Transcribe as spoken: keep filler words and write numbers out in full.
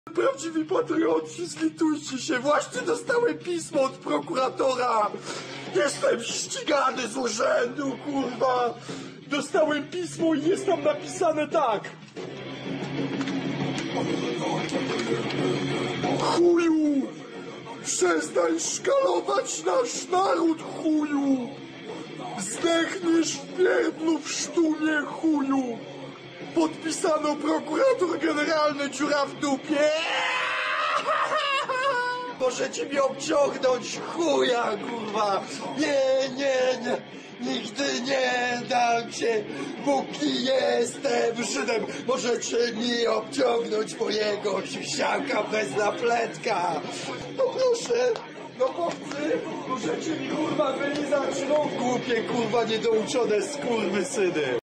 Prawdziwi patrioci, zlitujcie się, właśnie dostałem pismo od prokuratora. Jestem ścigany z urzędu, kurwa. Dostałem pismo i jest tam napisane tak. Chuju! Przestań szkalować nasz naród, chuju! Zdechniesz w pierdlu w sztumie, chuju! Podpisano prokurator generalny, dziura w dupie. Możecie mi obciągnąć chuja, kurwa. Nie, nie, nie. Nigdy nie dam się, póki jestem Żydem. Możecie mi obciągnąć mojego siusiaka bez napletka. No proszę, no chłopcy, możecie mi kurwa wylizać, no głupie kurwa niedouczone skurwysyny.